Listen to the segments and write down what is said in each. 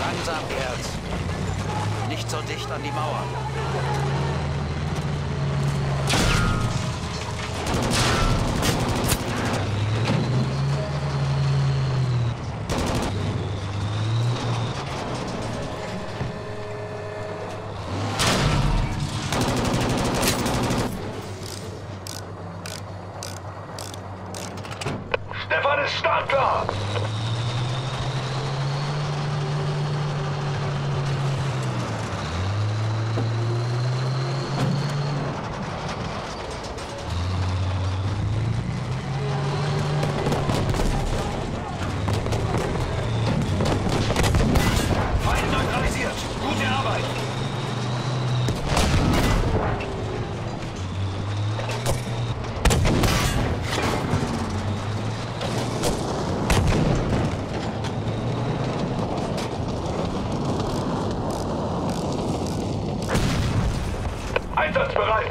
Langsam, Kerz. Nicht so dicht an die Mauer. Stefan ist startklar! Feind neutralisiert. Gute Arbeit. Einsatzbereit!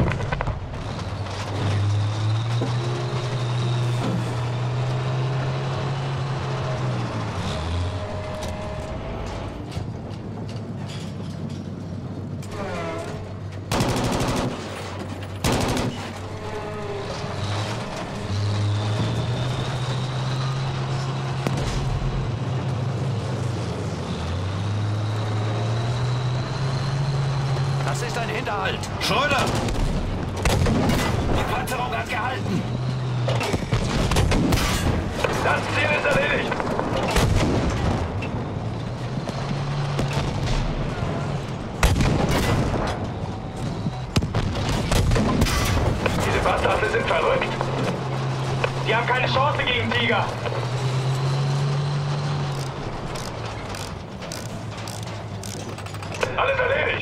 Das ist ein Hinterhalt. Schröder! Die Panzerung hat gehalten. Das Ziel ist erledigt! Diese Bastarde sind verrückt! Die haben keine Chance gegen Tiger! Alles erledigt!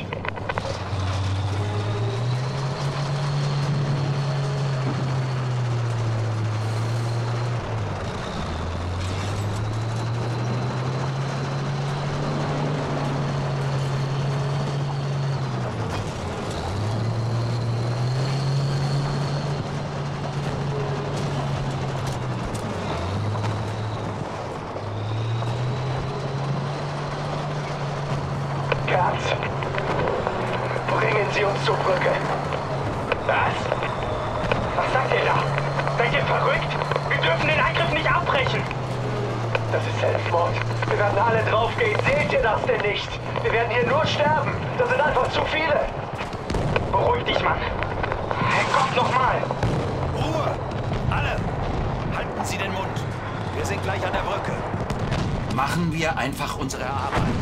Kerz, bringen Sie uns zur Brücke. Was? Was sagt ihr da? Seid ihr verrückt? Wir dürfen den Angriff nicht abbrechen. Das ist Selbstmord. Wir werden alle draufgehen. Seht ihr das denn nicht? Wir werden hier nur sterben. Das sind einfach zu viele. Beruhig dich, Mann. Kommt nochmal. Ruhe! Alle! Halten Sie den Mund. Wir sind gleich an der Brücke. Machen wir einfach unsere Arbeit.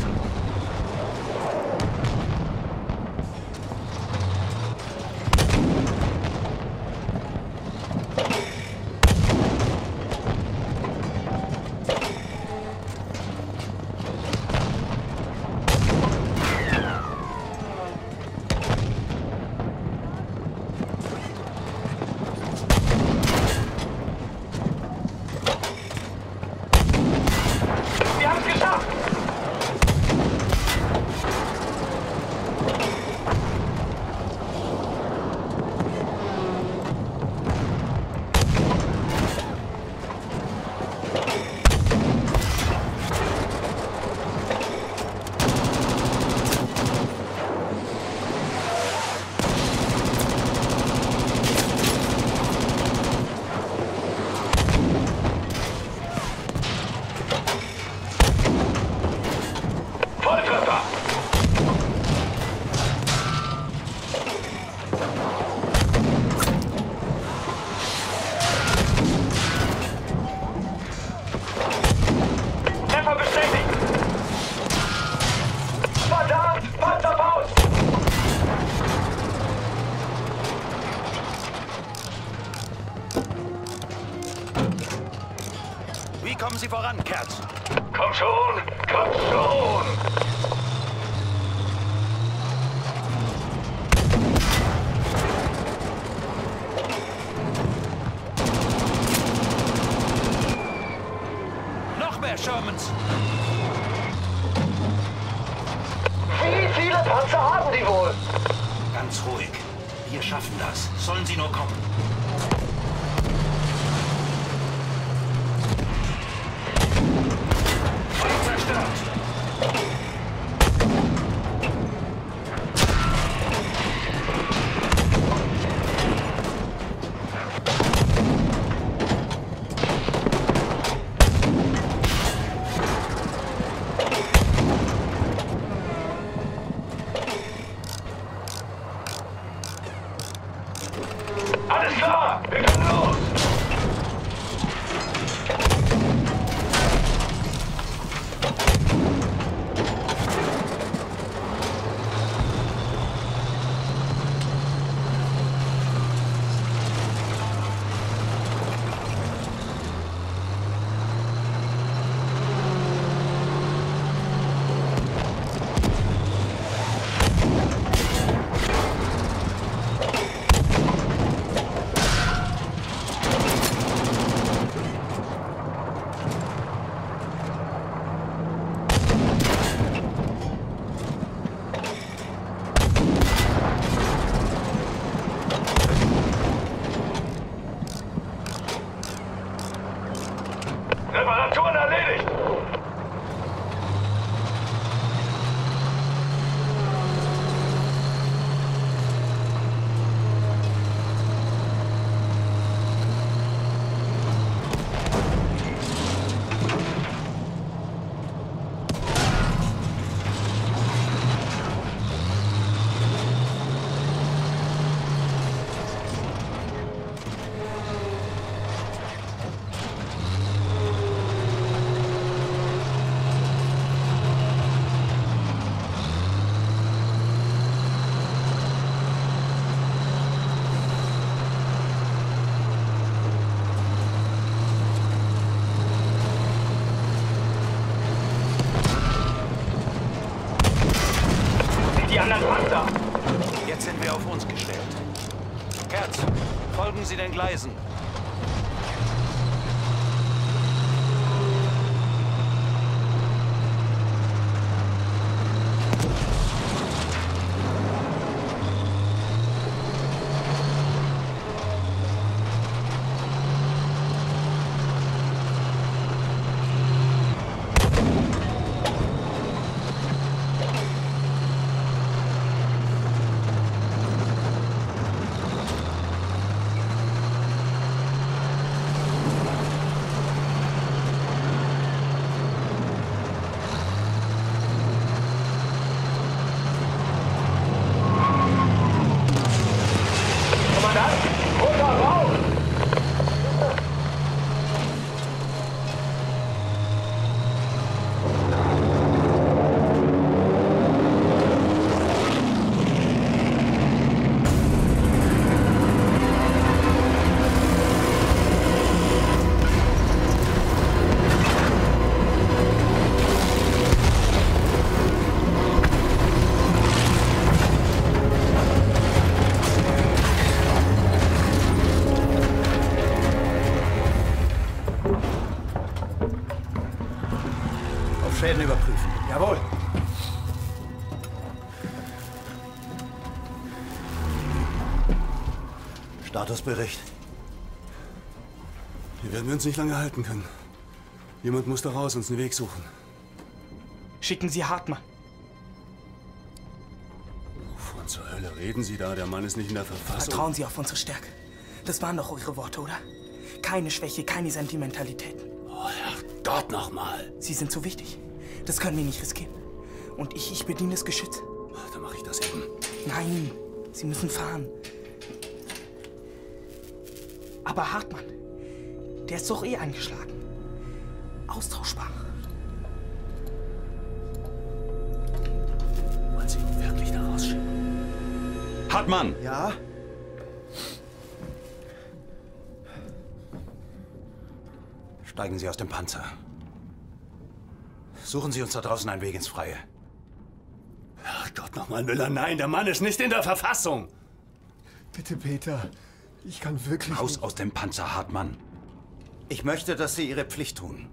Wir haben es geschafft. Volltreffer! Treffer bestätigt! Verdammt! Panzerfaust! Wie kommen Sie voran, Kerz? Komm schon! Komm schon! Noch mehr Shermans! Wie viele Panzer haben die wohl? Ganz ruhig. Wir schaffen das. Sollen Sie nur kommen. Feuer zerstört! anderen Panzer. Jetzt sind wir auf uns gestellt. Herz, folgen Sie den Gleisen. Schäden überprüfen. Jawohl. Statusbericht. Hier werden wir uns nicht lange halten können. Jemand muss da raus, uns einen Weg suchen. Schicken Sie Hartmann. Wovon zur Hölle reden Sie da? Der Mann ist nicht in der Verfassung. Vertrauen Sie auf unsere Stärke. Das waren doch eure Worte, oder? Keine Schwäche, keine Sentimentalitäten. Oh, Herrgott, nochmal. Sie sind so wichtig. Das können wir nicht riskieren. Und ich bediene das Geschütz. Dann mache ich das eben. Nein, Sie müssen fahren. Aber Hartmann, der ist doch eh eingeschlagen. Austauschbar. Wollen Sie ihn wirklich da rausschicken? Hartmann! Ja? Steigen Sie aus dem Panzer. Suchen Sie uns da draußen einen Weg ins Freie. Herrgott, nochmal, Müller, nein, der Mann ist nicht in der Verfassung. Bitte, Peter. Ich kann wirklich Raus aus dem Panzer, Hartmann. Ich möchte, dass Sie Ihre Pflicht tun.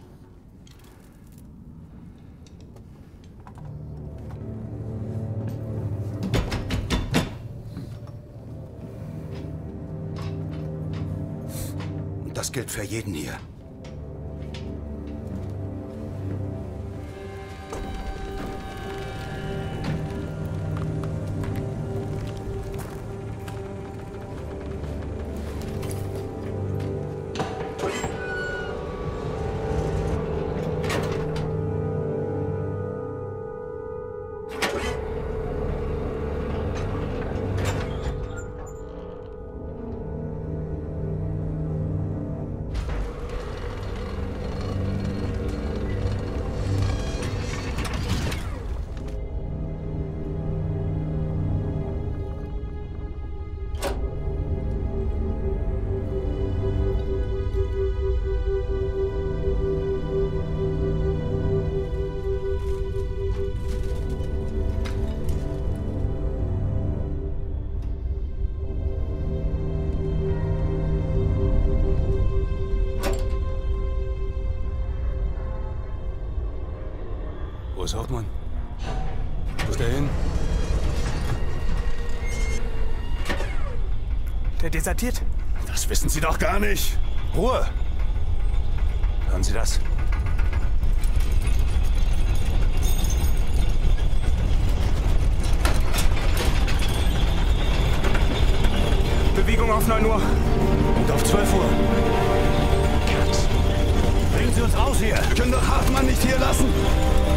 Und das gilt für jeden hier. Wo ist Hauptmann? Wo ist der hin? Der desertiert. Das wissen Sie doch gar nicht. Ruhe! Hören Sie das? Bewegung auf 9 Uhr. Und auf 12 Uhr. Bringen Sie uns raus hier! Wir können doch Hartmann nicht hier lassen.